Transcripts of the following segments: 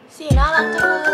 สีน่ารักจังเลย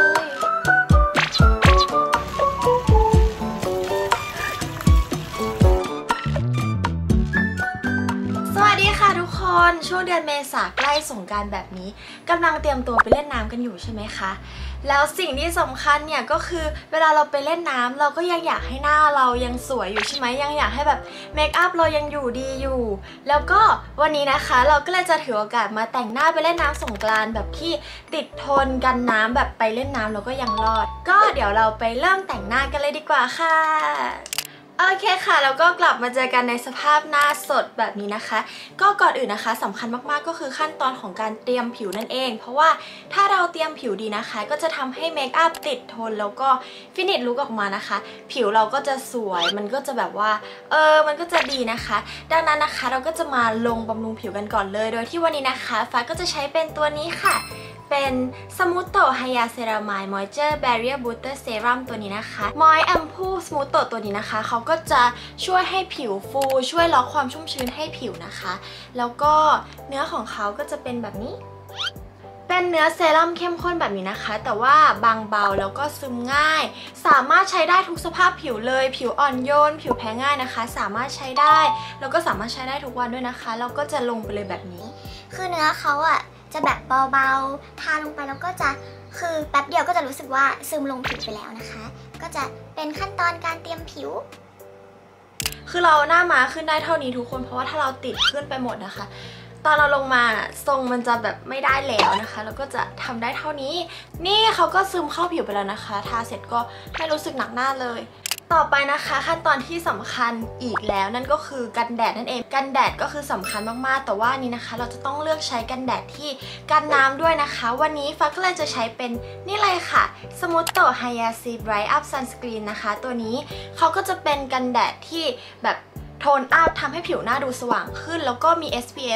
สวัสดีค่ะทุกคนช่วงเดือนเมษาใกล้สงกรานต์แบบนี้กำลังเตรียมตัวไปเล่นน้ำกันอยู่ใช่ไหมคะแล้วสิ่งที่สำคัญเนี่ยก็คือเวลาเราไปเล่นน้ำเราก็ยังอยากให้หน้าเรายังสวยอยู่ใช่ไหมยังอยากให้แบบเมคอัพเรายังอยู่ดีอยู่แล้วก็วันนี้นะคะเราก็เลยจะถือโอกาสมาแต่งหน้าไปเล่นน้ำสงกรานต์แบบที่ติดทนกันน้ำแบบไปเล่นน้ำแล้วก็ยังรอดก็เดี๋ยวเราไปเริ่มแต่งหน้ากันเลยดีกว่าค่ะโอเคค่ะแล้วก็กลับมาเจอกันในสภาพหน้าสดแบบนี้นะคะก็ก่อนอื่นนะคะสำคัญมากๆก็คือขั้นตอนของการเตรียมผิวนั่นเองเพราะว่าถ้าเราเตรียมผิวดีนะคะก็จะทำให้เมคอัพติดทนแล้วก็ฟินิชลุคออกมานะคะผิวเราก็จะสวยมันก็จะแบบว่ามันก็จะดีนะคะดังนั้นนะคะเราก็จะมาลงบำรุงผิวกันก่อนเลยโดยที่วันนี้นะคะฟ้าก็จะใช้เป็นตัวนี้ค่ะเป็นสมูทโตไฮยาเซรามายมอยเจอร์แบรียร์บูสเตอร์เซรั่มตัวนี้นะคะมอยแอมพูสมูทโตตัวนี้นะคะเขาก็จะช่วยให้ผิวฟูช่วยล็อกความชุ่มชื้นให้ผิวนะคะแล้วก็เนื้อของเขาก็จะเป็นแบบนี้เป็นเนื้อเซรั่มเข้มข้นแบบนี้นะคะแต่ว่าบางเบาแล้วก็ซึมง่ายสามารถใช้ได้ทุกสภาพผิวเลยผิวอ่อนโยนผิวแพ้ง่ายนะคะสามารถใช้ได้แล้วก็สามารถใช้ได้ทุกวันด้วยนะคะแล้วก็จะลงไปเลยแบบนี้คือเนื้อเขาอะจะแบบเบาๆทาลงไปแล้วก็จะคือแป๊บเดียวก็จะรู้สึกว่าซึมลงผิวไปแล้วนะคะก็จะเป็นขั้นตอนการเตรียมผิวคือเราหน้าม้าขึ้นได้เท่านี้ทุกคนเพราะว่าถ้าเราติดขึ้นไปหมดนะคะตอนเราลงมาทรงมันจะแบบไม่ได้แล้วนะคะแล้วก็จะทำได้เท่านี้นี่เขาก็ซึมเข้าผิวไปแล้วนะคะทาเสร็จก็ไม่รู้สึกหนักหน้าเลยต่อไปนะคะขั้นตอนที่สำคัญอีกแล้วนั่นก็คือกันแดดนั่นเองกันแดดก็คือสำคัญมากๆแต่ว่านี้นะคะเราจะต้องเลือกใช้กันแดดที่กันน้ำด้วยนะคะวันนี้ฟ้าก็เลยจะใช้เป็นนี่เลยค่ะสมูทโตไฮยาซีไบรท์อัพซันสกรีนนะคะตัวนี้เขาก็จะเป็นกันแดดที่แบบโทนอัพทำให้ผิวหน้าดูสว่างขึ้นแล้วก็มี SPF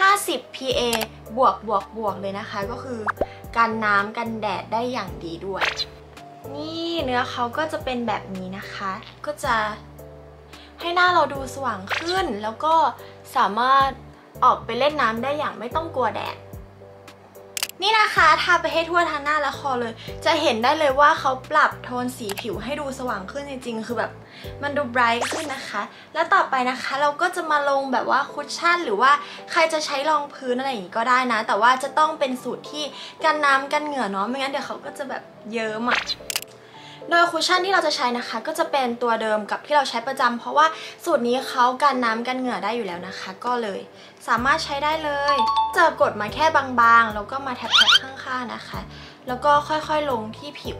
50 PA บวกเลยนะคะก็คือกันน้ำกันแดดได้อย่างดีด้วยนี่เนื้อเขาก็จะเป็นแบบนี้นะคะก็จะให้หน้าเราดูสว่างขึ้นแล้วก็สามารถออกไปเล่นน้ำได้อย่างไม่ต้องกลัวแดดนี่นะคะทาไปให้ทั่วทั้งหน้าและคอเลยจะเห็นได้เลยว่าเขาปรับโทนสีผิวให้ดูสว่างขึ้นจริงๆคือแบบมันดูไบรท์ขึ้นนะคะแล้วต่อไปนะคะเราก็จะมาลงแบบว่าคุชชั่นหรือว่าใครจะใช้รองพื้นอะไรอย่างนี้ก็ได้นะแต่ว่าจะต้องเป็นสูตรที่กันน้ำกันเหงื่อเนาะไม่งั้นเดี๋ยวเขาก็จะแบบเยิ้มโดยคุชชั่นที่เราจะใช้นะคะก็จะเป็นตัวเดิมกับที่เราใช้ประจำเพราะว่าสูตรนี้เขากันน้ำกันเหงื่อได้อยู่แล้วนะคะก็เลยสามารถใช้ได้เลยจะกดมาแค่บางๆแล้วก็มาแทบๆข้างๆนะคะแล้วก็ค่อยๆลงที่ผิว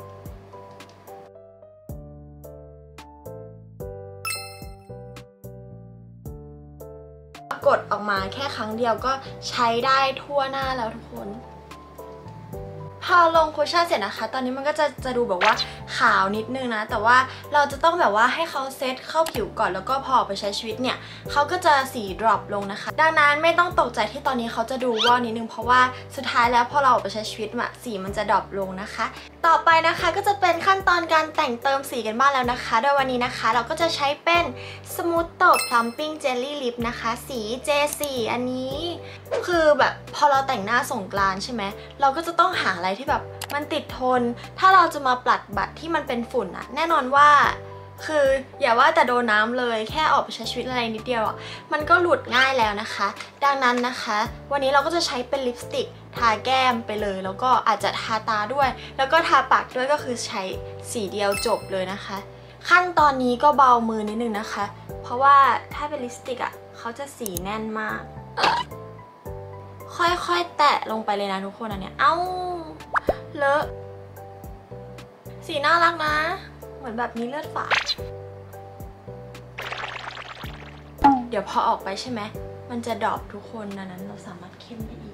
กดออกมาแค่ครั้งเดียวก็ใช้ได้ทั่วหน้าแล้วทุกคนพอลงคุชชั่นเสร็จนะคะตอนนี้มันก็จะดูแบบว่าขาวนิดนึงนะแต่ว่าเราจะต้องแบบว่าให้เขาเซตเข้าผิวก่อนแล้วก็พอไปใช้ชีวิตเนี่ยเขาก็จะสีดรอปลงนะคะดังนั้นไม่ต้องตกใจที่ตอนนี้เขาจะดูวอกนิดนึงเพราะว่าสุดท้ายแล้วพอเราไปใช้ชีวิตสีมันจะดรอปลงนะคะต่อไปนะคะก็จะเป็นขั้นตอนการแต่งเติมสีกันบ้างแล้วนะคะโดยวันนี้นะคะเราก็จะใช้เป็นสมูทโตพลัมปิ้งเจลลี่ลิปนะคะสี J4 อันนี้คือแบบพอเราแต่งหน้าสงกรานต์ใช่ไหมเราก็จะต้องหาอะไรที่แบบมันติดทนถ้าเราจะมาปัดบัตรที่มันเป็นฝุ่นอะแน่นอนว่าคืออย่าว่าแต่โดนน้ำเลยแค่ออกไปใช้ชีวิตอะไรนิดเดียวมันก็หลุดง่ายแล้วนะคะดังนั้นนะคะวันนี้เราก็จะใช้เป็นลิปสติกทาแก้มไปเลยแล้วก็อาจจะทาตาด้วยแล้วก็ทาปากด้วยก็คือใช้สีเดียวจบเลยนะคะขั้นตอนนี้ก็เบามือนิดนึงนะคะเพราะว่าถ้าเป็นลิปสติกอะเขาจะสีแน่นมากค่อยๆแตะลงไปเลยนะทุกคนอันเนี้ยเอ้าเลอะสีน่ารักนะเหมือนแบบมีเลือดฝาดเดี๋ยวพอออกไปใช่ไหมมันจะดรอปทุกคนดังนั้นเราสามารถเข้มได้อีก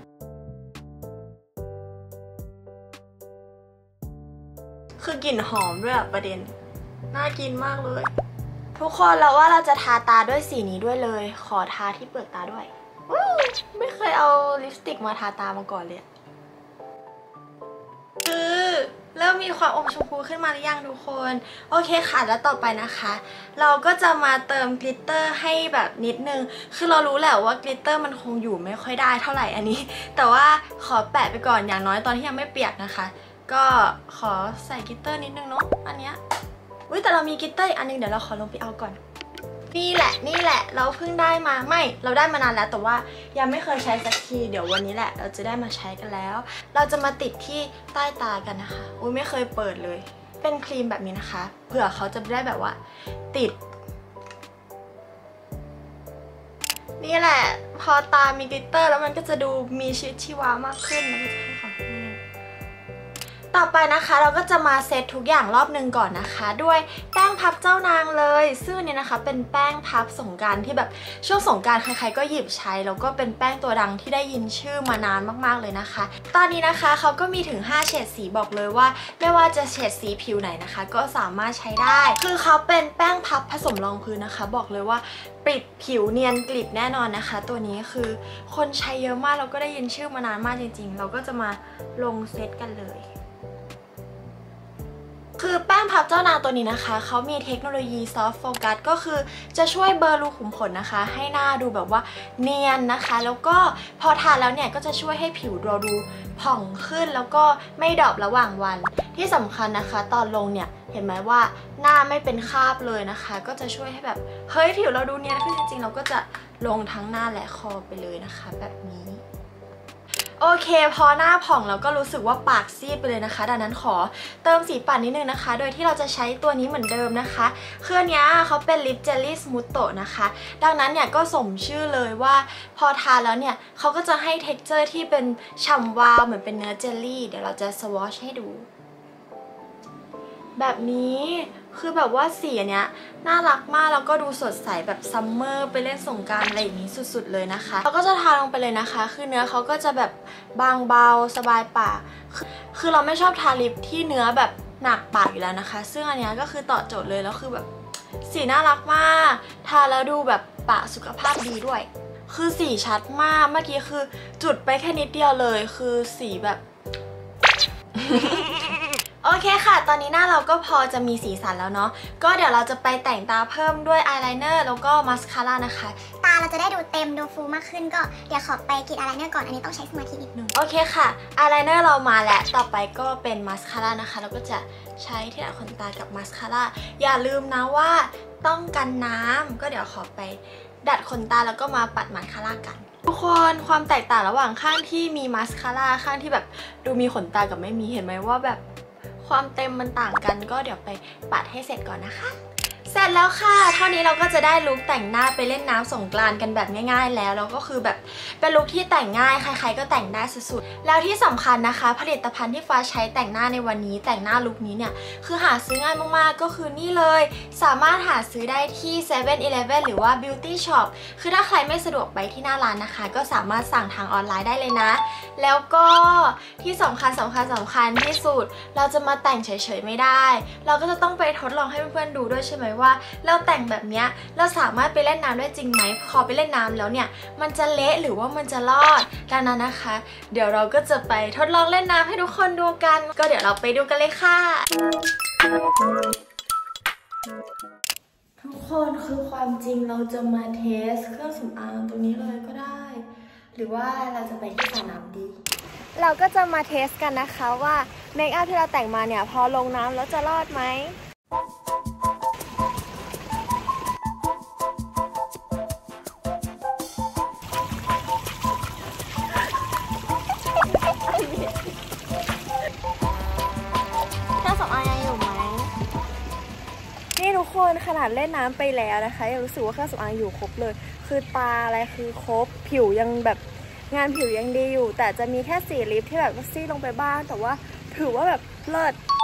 คือกลิ่นหอมด้วยประเด็นน่ากินมากเลยทุกคนเราว่าเราจะทาตาด้วยสีนี้ด้วยเลยขอทาที่เปลือกตาด้วยไม่เคยเอาลิปสติกมาทาตามาก่อนเลยคือเริ่มมีความอมชมพูขึ้นมาหรือยังทุกคนโอเคค่ะแล้วต่อไปนะคะเราก็จะมาเติมกลิตเตอร์ให้แบบนิดนึงคือเรารู้แหละว่ากลิตเตอร์มันคงอยู่ไม่ค่อยได้เท่าไหร่อันนี้แต่ว่าขอแปะไปก่อนอย่างน้อยตอนที่ยังไม่เปียกนะคะก็ขอใส่กลิตเตอร์นิดนึงเนาะอันเนี้ยอุ้ยแต่เรามีกลิตเตอร์อีกอันนึงเดี๋ยวเราขอลงไปเอาก่อนนี่แหละเราเพิ่งได้มาเราได้มานานแล้วแต่ว่ายังไม่เคยใช้สักทีเดี๋ยววันนี้แหละเราจะได้มาใช้กันแล้วเราจะมาติดที่ใต้ตากันนะคะอุ้ยไม่เคยเปิดเลยเป็นครีมแบบนี้นะคะเผื่อเขาจะได้แบบว่าติดนี่แหละพอตามีกลิตเตอร์แล้วมันก็จะดูมีชีวิตชีวามากขึ้นมันก็จะให้ความต่อไปนะคะเราก็จะมาเซตทุกอย่างรอบนึงก่อนนะคะด้วยแป้งพับเจ้านางเลยซึ่งนี้นะคะเป็นแป้งพับสงกรานต์ที่แบบช่วงสงกรานต์ใครๆก็หยิบใช้แล้วก็เป็นแป้งตัวดังที่ได้ยินชื่อมานานมากๆเลยนะคะตอนนี้นะคะเขาก็มีถึง5เฉดสีบอกเลยว่าไม่ว่าจะเฉดสีผิวไหนนะคะก็สามารถใช้ได้คือเขาเป็นแป้งพับผสมรองพื้นนะคะบอกเลยว่าปิดผิวเนียนกริบแน่นอนนะคะตัวนี้คือคนใช้เยอะมากเราก็ได้ยินชื่อมานานมากจริงๆเราก็จะมาลงเซตกันเลยคือแป้งพับเจ้านางตัวนี้นะคะเขามีเทคโนโลยีซอฟต์โฟกัสก็คือจะช่วยเบลอรูขุมขนนะคะให้หน้าดูแบบว่าเนียนนะคะแล้วก็พอทาแล้วเนี่ยก็จะช่วยให้ผิวเราดูผ่องขึ้นแล้วก็ไม่ดรอประหว่างวันที่สำคัญนะคะตอนลงเนี่ยเห็นไหมว่าหน้าไม่เป็นคราบเลยนะคะก็จะช่วยให้แบบเฮ้ยผิวเราดูเนียนขึ้นจริงๆเราก็จะลงทั้งหน้าและคอไปเลยนะคะแบบนี้โอเคพอหน้าผ่องแล้วก็รู้สึกว่าปากซีดไปเลยนะคะดังนั้นขอเติมสีปากนิดนึงนะคะโดยที่เราจะใช้ตัวนี้เหมือนเดิมนะคะเครื่องนี้เขาเป็นลิปเจลลี่สมูทโตนะคะดังนั้นเนี่ยก็สมชื่อเลยว่าพอทาแล้วเนี่ยเขาก็จะให้เท็กเจอร์ที่เป็นฉ่ำวาวเหมือนเป็นเนื้อเจลลี่เดี๋ยวเราจะสวอชให้ดูแบบนี้คือแบบว่าสีเนี้ยน่ารักมากแล้วก็ดูสดใสแบบซัมเมอร์ไปเล่นสงกรานต์อะไรอย่างนี้สุดๆเลยนะคะเราก็จะทาลงไปเลยนะคะคือเนื้อเขาก็จะแบบบางเบาสบายปากคือเราไม่ชอบทาลิปที่เนื้อแบบหนักปากอยู่แล้วนะคะซึ่งอันนี้ก็คือตอบโจทย์เลยแล้วคือแบบสีน่ารักมากทาแล้วดูแบบปากสุขภาพดีด้วยคือสีชัดมากเมื่อกี้คือจุดไปแค่นิดเดียวเลยคือสีแบบโอเคค่ะตอนนี้หน้าเราก็พอจะมีสีสันแล้วเนาะก็เดี๋ยวเราจะไปแต่งตาเพิ่มด้วยอายไลเนอร์แล้วก็มาสคาร่านะคะตาเราจะได้ดูเต็มดูฟูมากขึ้นก็เดี๋ยวขอไปกรีดอายไลเนอร์ก่อนอันนี้ต้องใช้สมาธินิดนึงโอเคค่ะอายไลเนอร์เรามาแล้วต่อไปก็เป็นมาสคาร่านะคะเราก็จะใช้ที่ดัดขนตากับมาสคาร่าอย่าลืมนะว่าต้องกันน้ำก็เดี๋ยวขอไปดัดขนตาแล้วก็มาปัดมาสคาร่ากันทุกคนความแตกต่างระหว่างข้างที่มีมาสคาร่าข้างที่แบบดูมีขนตากับไม่มีเห็นไหมว่าแบบความเต็มมันต่างกันก็เดี๋ยวไปปัดให้เสร็จก่อนนะคะเสร็จแล้วค่ะเท่านี้เราก็จะได้ลุคแต่งหน้าไปเล่นน้ำสงกรานต์กันแบบง่ายๆแล้วก็คือแบบเป็นลุคที่แต่งง่ายใครๆก็แต่งได้สุดๆแล้วที่สำคัญนะคะผลิตภัณฑ์ที่ฟ้าใช้แต่งหน้าในวันนี้แต่งหน้าลุคนี้เนี่ยคือหาซื้อง่ายมากๆก็คือนี่เลยสามารถหาซื้อได้ที่ 7-Eleven หรือว่า Beauty Shop คือถ้าใครไม่สะดวกไปที่หน้าร้านนะคะก็สามารถสั่งทางออนไลน์ได้เลยนะแล้วก็ที่สำคัญที่สุดเราจะมาแต่งเฉยๆไม่ได้เราก็จะต้องไปทดลองให้เพื่อนๆดูด้วยใช่ไหมว่าเราแต่งแบบเนี้ยเราสามารถไปเล่นน้ำได้จริงไหมพอไปเล่นน้ำแล้วเนี่ยมันจะเละหรือว่ามันจะรอดดังนั้นนะคะเดี๋ยวเราก็จะไปทดลองเล่นน้ำให้ทุกคนดูกันก็เดี๋ยวเราไปดูกันเลยค่ะทุกคนคือความจริงเราจะมาเทสเครื่องสำอางตรงนี้เลยก็ได้หรือว่าเราจะไปที่สระน้ำดีเราก็จะมาเทสกันนะคะว่าเมคอัพที่เราแต่งมาเนี่ยพอลงน้ำแล้วจะรอดไหมทุกคนขนาดเล่นน้ำไปแล้วนะคะยังรู้สึกว่าเครื่องสำอางอยู่ครบเลยคือตาอะไรคือครบผิวยังแบบงานผิวยังดีอยู่แต่จะมีแค่สีลิปที่แบบซีดลงไปบ้างแต่ว่าถือว่าแบบเลิศ